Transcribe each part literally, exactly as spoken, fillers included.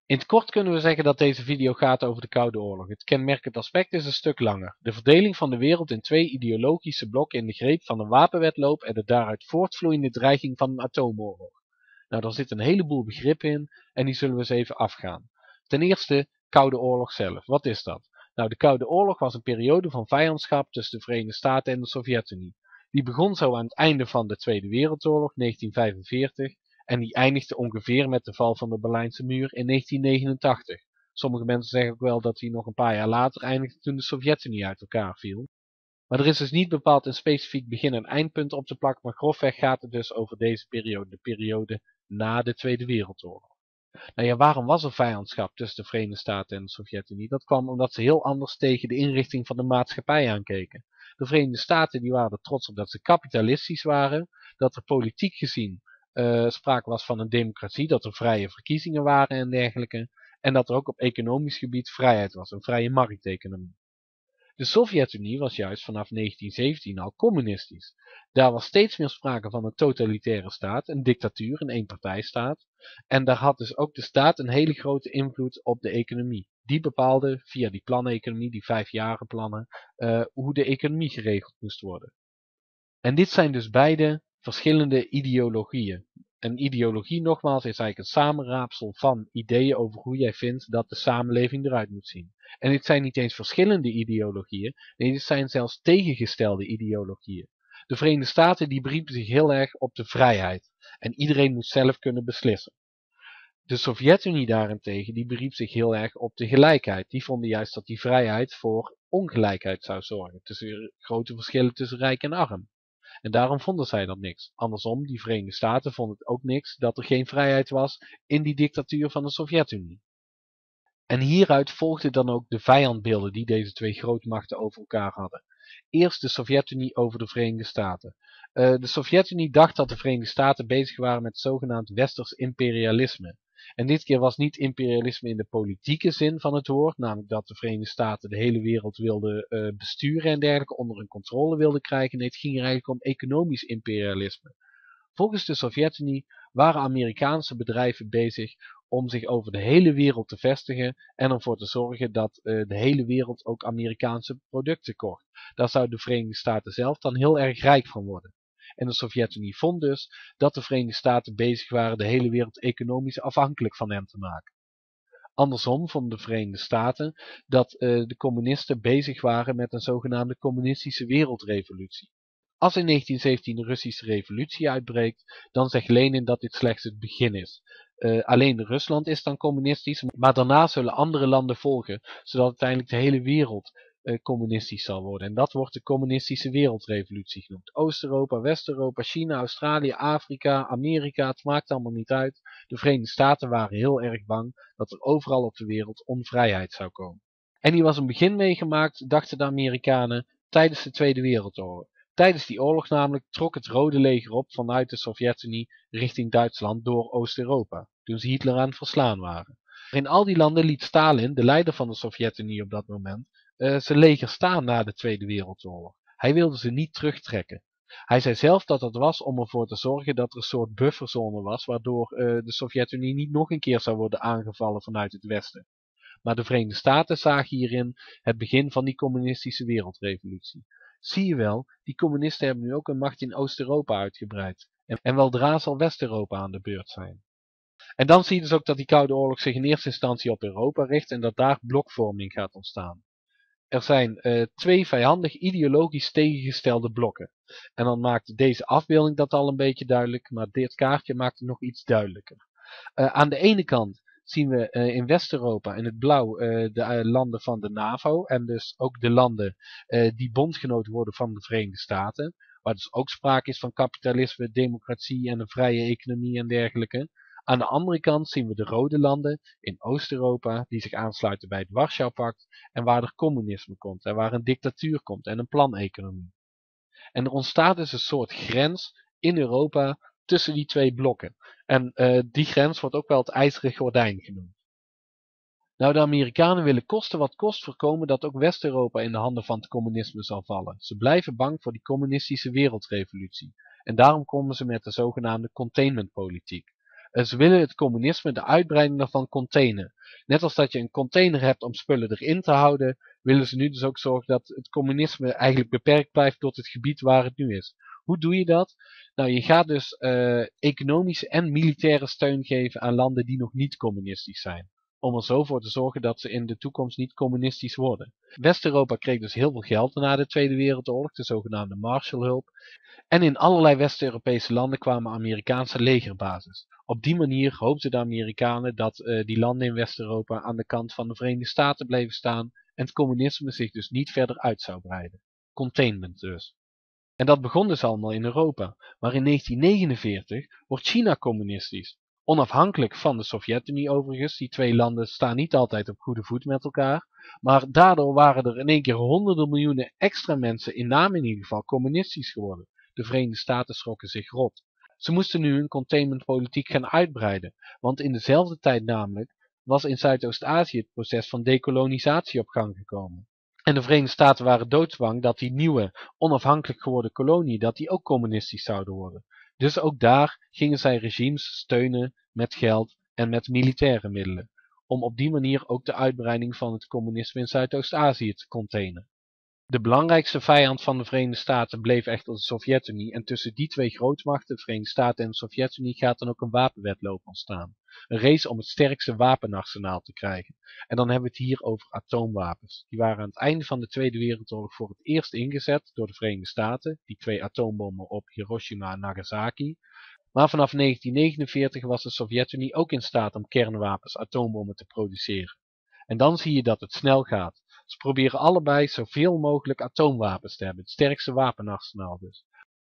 In het kort kunnen we zeggen dat deze video gaat over de Koude Oorlog. Het kenmerkend aspect is een stuk langer. De verdeling van de wereld in twee ideologische blokken in de greep van een wapenwedloop en de daaruit voortvloeiende dreiging van een atoomoorlog. Nou, daar zit een heleboel begrippen in en die zullen we eens even afgaan. Ten eerste, Koude Oorlog zelf. Wat is dat? Nou, de Koude Oorlog was een periode van vijandschap tussen de Verenigde Staten en de Sovjet-Unie. Die begon zo aan het einde van de Tweede Wereldoorlog, negentien vijfenveertig, en die eindigde ongeveer met de val van de Berlijnse muur in negentien negenentachtig. Sommige mensen zeggen ook wel dat die nog een paar jaar later eindigde toen de Sovjet-Unie uit elkaar viel. Maar er is dus niet bepaald een specifiek begin- en eindpunt op te plakken, maar grofweg gaat het dus over deze periode, de periode na de Tweede Wereldoorlog. Nou ja, waarom was er vijandschap tussen de Verenigde Staten en de Sovjet-Unie? Dat kwam omdat ze heel anders tegen de inrichting van de maatschappij aankeken. De Verenigde Staten die waren er trots op dat ze kapitalistisch waren, dat er politiek gezien uh, sprake was van een democratie, dat er vrije verkiezingen waren en dergelijke, en dat er ook op economisch gebied vrijheid was, een vrije markteconomie. De Sovjet-Unie was juist vanaf negentien zeventien al communistisch. Daar was steeds meer sprake van een totalitaire staat, een dictatuur, een eenpartijstaat. En daar had dus ook de staat een hele grote invloed op de economie. Die bepaalde via die planeconomie, die vijfjarige plannen, uh, hoe de economie geregeld moest worden. En dit zijn dus beide verschillende ideologieën. Een ideologie, nogmaals, is eigenlijk een samenraapsel van ideeën over hoe jij vindt dat de samenleving eruit moet zien. En dit zijn niet eens verschillende ideologieën, nee, dit zijn zelfs tegengestelde ideologieën. De Verenigde Staten die beriepen zich heel erg op de vrijheid. En iedereen moet zelf kunnen beslissen. De Sovjet-Unie daarentegen die beriep zich heel erg op de gelijkheid. Die vonden juist dat die vrijheid voor ongelijkheid zou zorgen. Tussen grote verschillen tussen rijk en arm. En daarom vonden zij dat niks. Andersom, die Verenigde Staten vonden het ook niks dat er geen vrijheid was in die dictatuur van de Sovjet-Unie. En hieruit volgden dan ook de vijandbeelden die deze twee grootmachten over elkaar hadden. Eerst de Sovjet-Unie over de Verenigde Staten. Uh, de Sovjet-Unie dacht dat de Verenigde Staten bezig waren met zogenaamd westers imperialisme. En dit keer was niet imperialisme in de politieke zin van het woord, namelijk dat de Verenigde Staten de hele wereld wilden uh, besturen en dergelijke, onder hun controle wilden krijgen. Nee, het ging er eigenlijk om economisch imperialisme. Volgens de Sovjet-Unie waren Amerikaanse bedrijven bezig om zich over de hele wereld te vestigen en ervoor te zorgen dat uh, de hele wereld ook Amerikaanse producten kocht. Daar zouden de Verenigde Staten zelf dan heel erg rijk van worden. En de Sovjet-Unie vond dus dat de Verenigde Staten bezig waren de hele wereld economisch afhankelijk van hen te maken. Andersom vonden de Verenigde Staten dat uh, de communisten bezig waren met een zogenaamde communistische wereldrevolutie. Als in negentien zeventien de Russische revolutie uitbreekt, dan zegt Lenin dat dit slechts het begin is. Uh, alleen Rusland is dan communistisch, maar daarna zullen andere landen volgen, zodat uiteindelijk de hele wereld uh, communistisch zal worden. En dat wordt de communistische wereldrevolutie genoemd. Oost-Europa, West-Europa, China, Australië, Afrika, Amerika, het maakt allemaal niet uit. De Verenigde Staten waren heel erg bang dat er overal op de wereld onvrijheid zou komen. En hier was een begin meegemaakt, dachten de Amerikanen, tijdens de Tweede Wereldoorlog. Tijdens die oorlog namelijk trok het Rode Leger op vanuit de Sovjet-Unie richting Duitsland door Oost-Europa, toen ze Hitler aan het verslaan waren. In al die landen liet Stalin, de leider van de Sovjet-Unie op dat moment, uh, zijn leger staan na de Tweede Wereldoorlog. Hij wilde ze niet terugtrekken. Hij zei zelf dat dat was om ervoor te zorgen dat er een soort bufferzone was, waardoor uh, de Sovjet-Unie niet nog een keer zou worden aangevallen vanuit het Westen. Maar de Verenigde Staten zagen hierin het begin van die communistische wereldrevolutie. Zie je wel, die communisten hebben nu ook een macht in Oost-Europa uitgebreid. En, en weldra zal West-Europa aan de beurt zijn. En dan zie je dus ook dat die Koude Oorlog zich in eerste instantie op Europa richt en dat daar blokvorming gaat ontstaan. Er zijn uh, twee vijandig ideologisch tegengestelde blokken. En dan maakt deze afbeelding dat al een beetje duidelijk, maar dit kaartje maakt het nog iets duidelijker. Uh, aan de ene kant zien we uh, in West-Europa in het blauw uh, de uh, landen van de NAVO en dus ook de landen uh, die bondgenoot worden van de Verenigde Staten, waar dus ook sprake is van kapitalisme, democratie en een vrije economie en dergelijke. Aan de andere kant zien we de rode landen in Oost-Europa die zich aansluiten bij het Warschau-pact en waar er communisme komt en waar een dictatuur komt en een planeconomie. En er ontstaat dus een soort grens in Europa tussen die twee blokken. En uh, die grens wordt ook wel het ijzeren gordijn genoemd. Nou, de Amerikanen willen koste wat kost voorkomen dat ook West-Europa in de handen van het communisme zal vallen. Ze blijven bang voor die communistische wereldrevolutie. En daarom komen ze met de zogenaamde containmentpolitiek. Uh, ze willen het communisme, de uitbreiding daarvan, containen. Net als dat je een container hebt om spullen erin te houden, willen ze nu dus ook zorgen dat het communisme eigenlijk beperkt blijft tot het gebied waar het nu is. Hoe doe je dat? Nou, je gaat dus uh, economische en militaire steun geven aan landen die nog niet communistisch zijn. Om er zo voor te zorgen dat ze in de toekomst niet communistisch worden. West-Europa kreeg dus heel veel geld na de Tweede Wereldoorlog, de zogenaamde Marshallhulp. En in allerlei West-Europese landen kwamen Amerikaanse legerbases. Op die manier hoopten de Amerikanen dat uh, die landen in West-Europa aan de kant van de Verenigde Staten bleven staan en het communisme zich dus niet verder uit zou breiden. Containment dus. En dat begon dus allemaal in Europa. Maar in negentien negenenveertig wordt China communistisch. Onafhankelijk van de Sovjet-Unie overigens. Die twee landen staan niet altijd op goede voet met elkaar. Maar daardoor waren er in één keer honderden miljoenen extra mensen, in naam in ieder geval, communistisch geworden. De Verenigde Staten schrokken zich rot. Ze moesten nu hun containmentpolitiek gaan uitbreiden. Want in dezelfde tijd namelijk was in Zuidoost-Azië het proces van dekolonisatie op gang gekomen. En de Verenigde Staten waren doodsbang dat die nieuwe, onafhankelijk geworden koloniën, dat die ook communistisch zouden worden. Dus ook daar gingen zij regimes steunen met geld en met militaire middelen. Om op die manier ook de uitbreiding van het communisme in Zuidoost-Azië te containen. De belangrijkste vijand van de Verenigde Staten bleef echter de Sovjet-Unie. En tussen die twee grootmachten, de Verenigde Staten en de Sovjet-Unie, gaat dan ook een wapenwedloop ontstaan. Een race om het sterkste wapenarsenaal te krijgen. En dan hebben we het hier over atoomwapens. Die waren aan het einde van de Tweede Wereldoorlog voor het eerst ingezet door de Verenigde Staten. Die twee atoombommen op Hiroshima en Nagasaki. Maar vanaf negentien negenenveertig was de Sovjet-Unie ook in staat om kernwapens, atoombommen te produceren. En dan zie je dat het snel gaat. Ze proberen allebei zoveel mogelijk atoomwapens te hebben, het sterkste wapenarsenaal dus.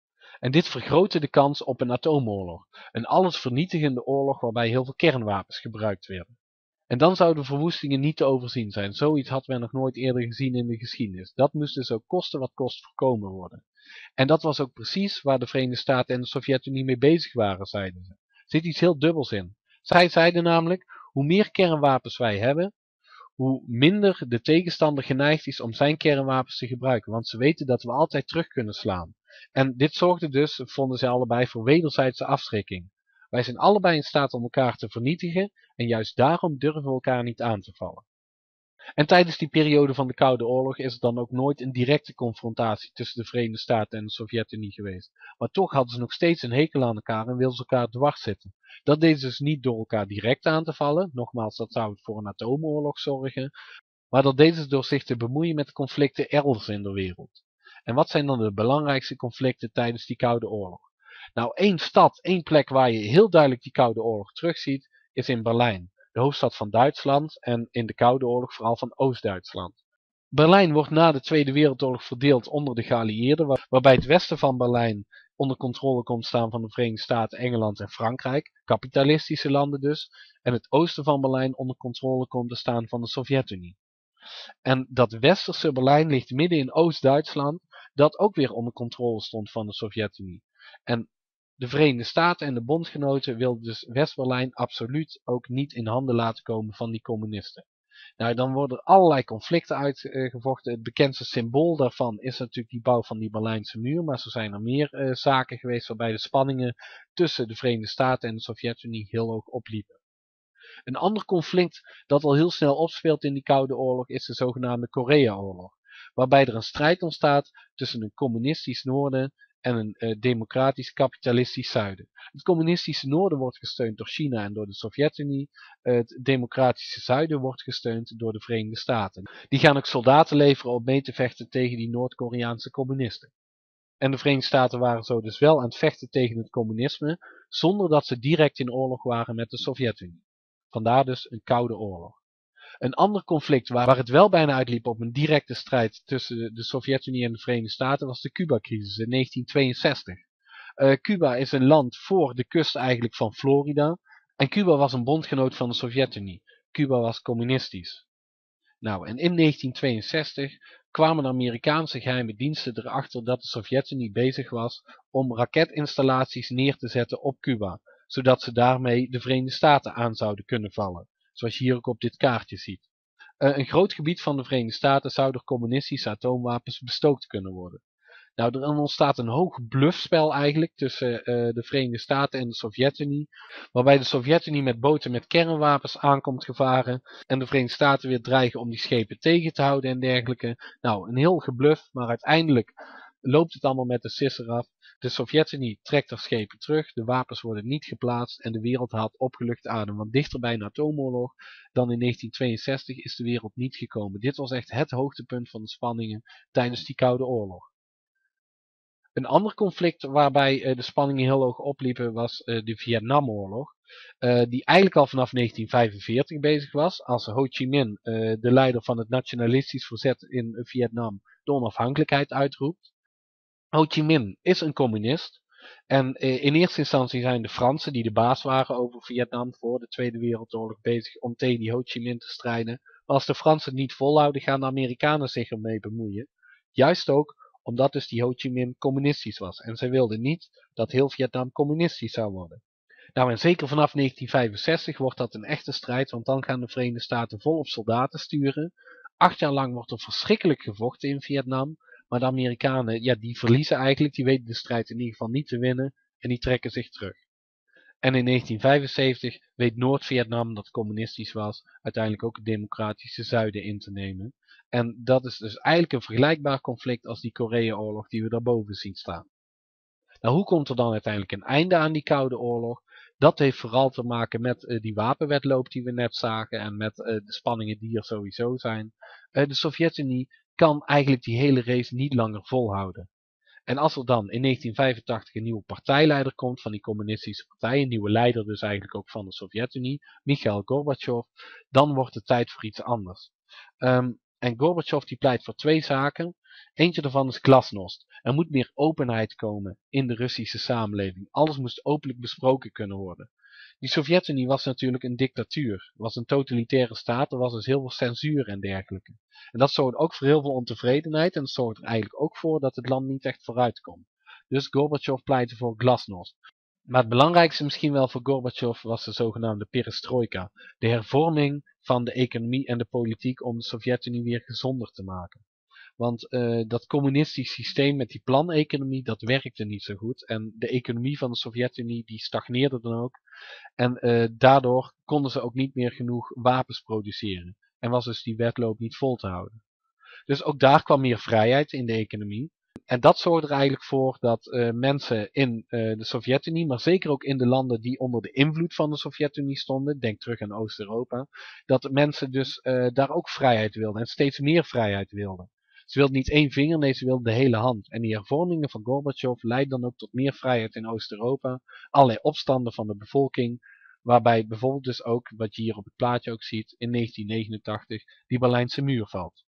En dit vergrootte de kans op een atoomoorlog, een allesvernietigende oorlog waarbij heel veel kernwapens gebruikt werden. En dan zouden verwoestingen niet te overzien zijn, zoiets had men nog nooit eerder gezien in de geschiedenis. Dat moest dus ook koste wat kost voorkomen worden. En dat was ook precies waar de Verenigde Staten en de Sovjet-Unie mee bezig waren, zeiden ze. Er zit iets heel dubbels in. Zij zeiden namelijk, hoe meer kernwapens wij hebben, hoe minder de tegenstander geneigd is om zijn kernwapens te gebruiken, want ze weten dat we altijd terug kunnen slaan. En dit zorgde dus, vonden ze allebei, voor wederzijdse afschrikking. Wij zijn allebei in staat om elkaar te vernietigen en juist daarom durven we elkaar niet aan te vallen. En tijdens die periode van de Koude Oorlog is er dan ook nooit een directe confrontatie tussen de Verenigde Staten en de Sovjet-Unie geweest. Maar toch hadden ze nog steeds een hekel aan elkaar en wilden ze elkaar dwars zitten. Dat deden ze dus niet door elkaar direct aan te vallen, nogmaals, dat zou voor een atoomoorlog zorgen, maar dat deden ze door zich te bemoeien met conflicten elders in de wereld. En wat zijn dan de belangrijkste conflicten tijdens die Koude Oorlog? Nou, één stad, één plek waar je heel duidelijk die Koude Oorlog terugziet, is in Berlijn. De hoofdstad van Duitsland en in de Koude Oorlog vooral van Oost-Duitsland. Berlijn wordt na de Tweede Wereldoorlog verdeeld onder de geallieerden, waar, waarbij het westen van Berlijn onder controle komt staan van de Verenigde Staten, Engeland en Frankrijk, kapitalistische landen dus, en het oosten van Berlijn onder controle komt te staan van de Sovjet-Unie. En dat westerse Berlijn ligt midden in Oost-Duitsland, dat ook weer onder controle stond van de Sovjet-Unie. En de Verenigde Staten en de bondgenoten wilden dus West-Berlijn absoluut ook niet in handen laten komen van die communisten. Nou, dan worden er allerlei conflicten uitgevochten. Het bekendste symbool daarvan is natuurlijk die bouw van die Berlijnse muur, maar zo zijn er meer uh, zaken geweest waarbij de spanningen tussen de Verenigde Staten en de Sovjet-Unie heel hoog opliepen. Een ander conflict dat al heel snel opspeelt in die Koude Oorlog is de zogenaamde Korea-oorlog, waarbij er een strijd ontstaat tussen een communistisch noorden en een uh, democratisch kapitalistisch zuiden. Het communistische noorden wordt gesteund door China en door de Sovjet-Unie. Uh, het democratische zuiden wordt gesteund door de Verenigde Staten. Die gaan ook soldaten leveren om mee te vechten tegen die Noord-Koreaanse communisten. En de Verenigde Staten waren zo dus wel aan het vechten tegen het communisme, zonder dat ze direct in oorlog waren met de Sovjet-Unie. Vandaar dus een Koude Oorlog. Een ander conflict waar, waar het wel bijna uitliep op een directe strijd tussen de, de Sovjet-Unie en de Verenigde Staten was de Cuba-crisis in negentien tweeënzestig. Uh, Cuba is een land voor de kust eigenlijk van Florida en Cuba was een bondgenoot van de Sovjet-Unie. Cuba was communistisch. Nou, en in negentien tweeënzestig kwamen de Amerikaanse geheime diensten erachter dat de Sovjet-Unie bezig was om raketinstallaties neer te zetten op Cuba, zodat ze daarmee de Verenigde Staten aan zouden kunnen vallen. Zoals je hier ook op dit kaartje ziet. Uh, een groot gebied van de Verenigde Staten zou door communistische atoomwapens bestookt kunnen worden. Nou, er ontstaat een hoog bluffspel eigenlijk tussen uh, de Verenigde Staten en de Sovjet-Unie, waarbij de Sovjet-Unie met boten met kernwapens aankomt gevaren en de Verenigde Staten weer dreigen om die schepen tegen te houden en dergelijke. Nou, een heel gebluff, maar uiteindelijk loopt het allemaal met de sisser af. De Sovjet-Unie trekt haar schepen terug, de wapens worden niet geplaatst en de wereld haalt opgelucht adem. Want dichter bij een atoomoorlog dan in negentien tweeënzestig is de wereld niet gekomen. Dit was echt het hoogtepunt van de spanningen tijdens die Koude Oorlog. Een ander conflict waarbij uh, de spanningen heel hoog opliepen was uh, de Vietnamoorlog. Uh, die eigenlijk al vanaf negentien vijfenveertig bezig was, als Ho Chi Minh, uh, de leider van het nationalistisch verzet in Vietnam, de onafhankelijkheid uitroept. Ho Chi Minh is een communist. En uh, in eerste instantie zijn de Fransen, die de baas waren over Vietnam voor de Tweede Wereldoorlog, bezig om tegen die Ho Chi Minh te strijden. Maar als de Fransen het niet volhouden, gaan de Amerikanen zich ermee bemoeien. Juist ook omdat dus die Ho Chi Minh communistisch was. En zij wilden niet dat heel Vietnam communistisch zou worden. Nou, en zeker vanaf negentien vijfenzestig wordt dat een echte strijd, want dan gaan de Verenigde Staten volop soldaten sturen. Acht jaar lang wordt er verschrikkelijk gevochten in Vietnam. Maar de Amerikanen, ja, die verliezen eigenlijk, die weten de strijd in ieder geval niet te winnen en die trekken zich terug. En in negentien vijfenzeventig weet Noord-Vietnam, dat communistisch was, uiteindelijk ook het democratische zuiden in te nemen. En dat is dus eigenlijk een vergelijkbaar conflict als die Korea-oorlog die we daarboven zien staan. Nou, hoe komt er dan uiteindelijk een einde aan die Koude Oorlog? Dat heeft vooral te maken met uh, die wapenwetloop die we net zagen en met uh, de spanningen die er sowieso zijn. Uh, de Sovjet-Unie kan eigenlijk die hele race niet langer volhouden. En als er dan in negentien vijfentachtig een nieuwe partijleider komt van die communistische partij, een nieuwe leider dus eigenlijk ook van de Sovjet-Unie, Michail Gorbachev, dan wordt het tijd voor iets anders. Um, en Gorbachev die pleit voor twee zaken. Eentje daarvan is glasnost. Er moet meer openheid komen in de Russische samenleving. Alles moest openlijk besproken kunnen worden. Die Sovjet-Unie was natuurlijk een dictatuur, was een totalitaire staat, er was dus heel veel censuur en dergelijke. En dat zorgde ook voor heel veel ontevredenheid en dat zorgde er eigenlijk ook voor dat het land niet echt vooruit kon. Dus Gorbachev pleitte voor glasnost. Maar het belangrijkste misschien wel voor Gorbachev was de zogenaamde perestrojka, de hervorming van de economie en de politiek om de Sovjet-Unie weer gezonder te maken. Want uh, dat communistisch systeem met die planeconomie, dat werkte niet zo goed. En de economie van de Sovjet-Unie, die stagneerde dan ook. En uh, daardoor konden ze ook niet meer genoeg wapens produceren. En was dus die wedloop niet vol te houden. Dus ook daar kwam meer vrijheid in de economie. En dat zorgde er eigenlijk voor dat uh, mensen in uh, de Sovjet-Unie, maar zeker ook in de landen die onder de invloed van de Sovjet-Unie stonden, denk terug aan Oost-Europa, dat mensen dus uh, daar ook vrijheid wilden en steeds meer vrijheid wilden. Ze wilden niet één vinger, nee, ze wilden de hele hand. En die hervormingen van Gorbachev leidden dan ook tot meer vrijheid in Oost-Europa. Allerlei opstanden van de bevolking, waarbij bijvoorbeeld dus ook, wat je hier op het plaatje ook ziet, in negentien negenentachtig die Berlijnse muur valt.